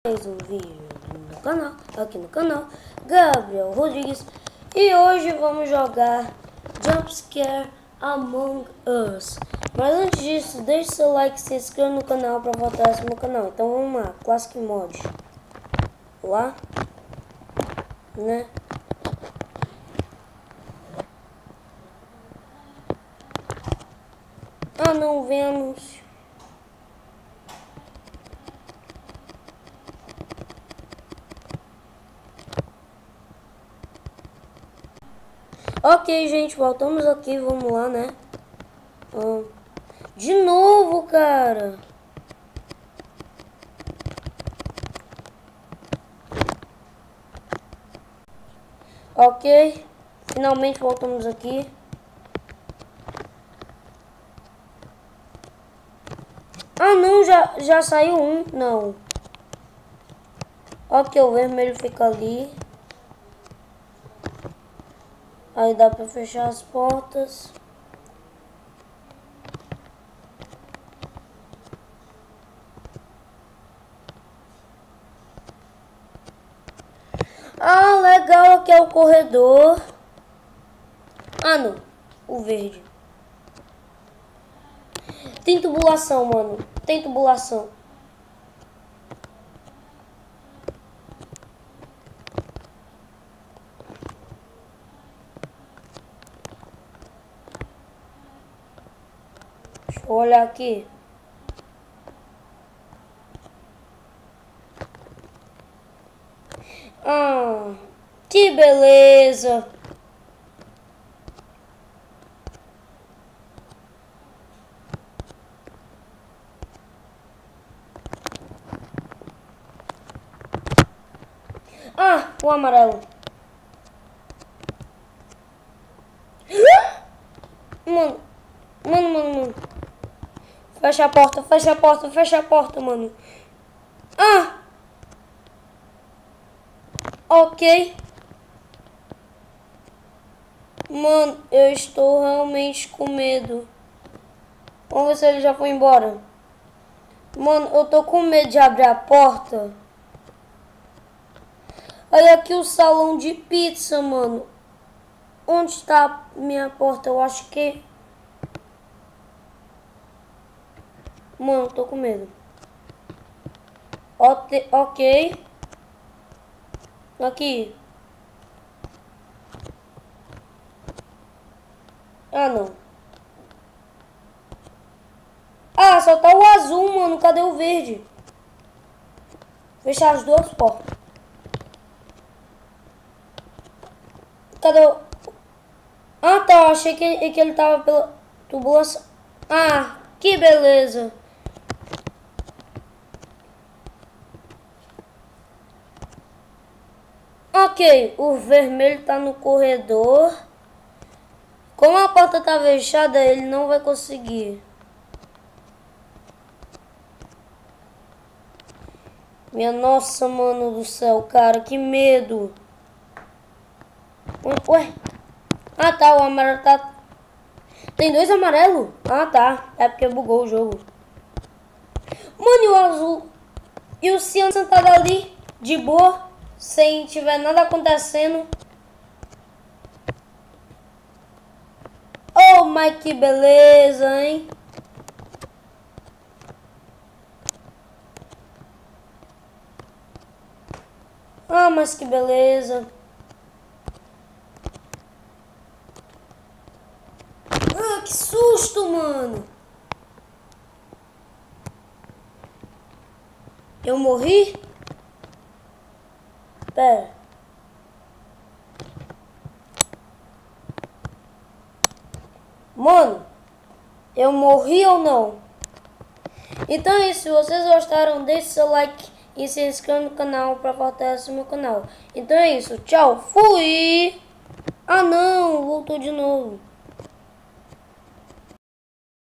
Mais um vídeo no canal, aqui no canal Gabriel Rodrigues, e hoje vamos jogar Jumpscare Among Us. Mas antes disso, deixe seu like e se inscreva no canal para fortalecer meu canal. Então vamos lá, Classic Mod lá, né? Ah não, vem anúncio. Ok, gente, voltamos aqui, vamos lá, né? De novo, cara. Ok, finalmente voltamos aqui. Ah, não, já saiu um, não. Ok, o vermelho fica ali. Aí dá pra fechar as portas. Ah, legal, aqui é o corredor. Ah, não, o verde. Tem tubulação, mano. Tem tubulação. Deixa eu olhar aqui. Ah, que beleza. Ah, o amarelo. Mano. Fecha a porta, fecha a porta, mano. Ah! Ok. Mano, eu estou realmente com medo. Vamos ver se ele já foi embora. Mano, eu tô com medo de abrir a porta. Olha aqui o salão de pizza, mano. Onde está minha porta? Eu acho que... Mano, tô com medo. Ok. Aqui. Ah, não. Ah, só tá o azul, mano. Cadê o verde? Fechar as duas portas. Cadê o... Ah, tá. Achei que ele tava pela tubulação. Ah, que beleza. Ok, o vermelho tá no corredor. Como a porta tá fechada, ele não vai conseguir. Minha nossa, mano do céu, cara, que medo. Ué? Ah, tá, o amarelo tá... Tem dois amarelos? Ah, tá. É porque bugou o jogo. Mano, e o azul? E o ciano sentado ali, de boa, sem tiver nada acontecendo. Oh, mas que beleza, hein? Ah, mas que beleza. Ah, que susto, mano. Eu morri? Pera. Mano, eu morri ou não? Então é isso, se vocês gostaram, deixe seu like e se inscreva no canal para fortalecer meu canal. Então é isso, tchau, fui! Ah não, voltou de novo.